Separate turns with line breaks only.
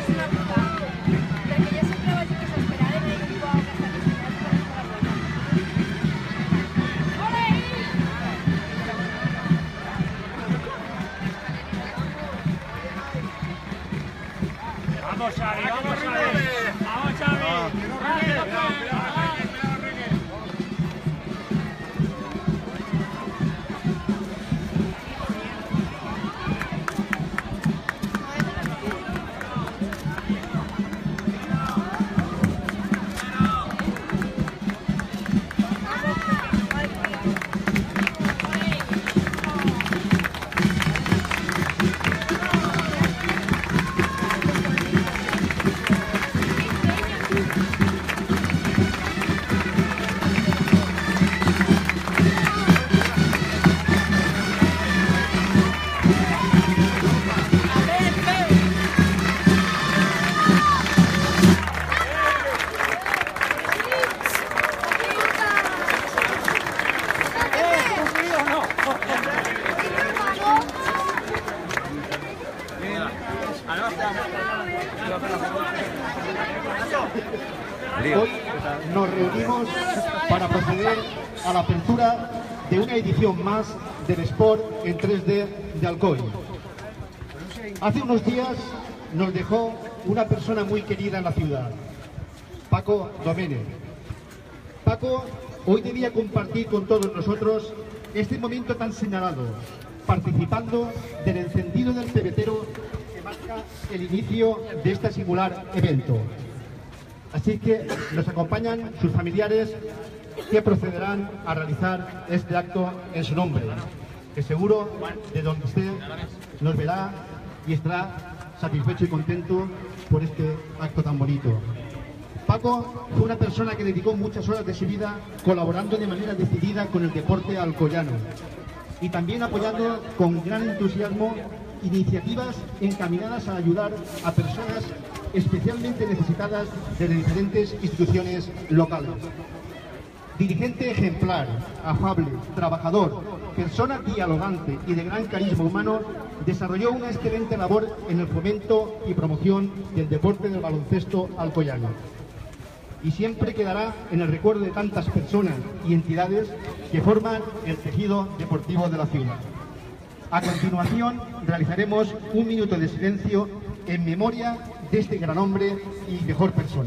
és una putada, perquè jo sempre vaig desesperada i no puc gastar els diners per estar a la bola.
Vamos, Xavi, vamos, Xavi. Vamos, Xavi.
Hoy nos reunimos para proceder a la apertura de una edición más del Sport en 3D de Alcoy. Hace unos días nos dejó una persona muy querida en la ciudad, Paco Domènech. Paco hoy debía compartir con todos nosotros este momento tan señalado, participando del encendido del pebetero que marca el inicio de este singular evento. Así que nos acompañan sus familiares que procederán a realizar este acto en su nombre, que seguro de donde esté nos verá y estará satisfecho y contento por este acto tan bonito. Paco fue una persona que dedicó muchas horas de su vida colaborando de manera decidida con el deporte alcoyano y también apoyando con gran entusiasmo iniciativas encaminadas a ayudar a personas especialmente necesitadas de diferentes instituciones locales. Dirigente ejemplar, afable, trabajador, persona dialogante y de gran carisma humano, desarrolló una excelente labor en el fomento y promoción del deporte del baloncesto alcoyano. Y siempre quedará en el recuerdo de tantas personas y entidades que forman el tejido deportivo de la ciudad. A continuación, realizaremos un minuto de silencio en memoria de este gran hombre y mejor persona.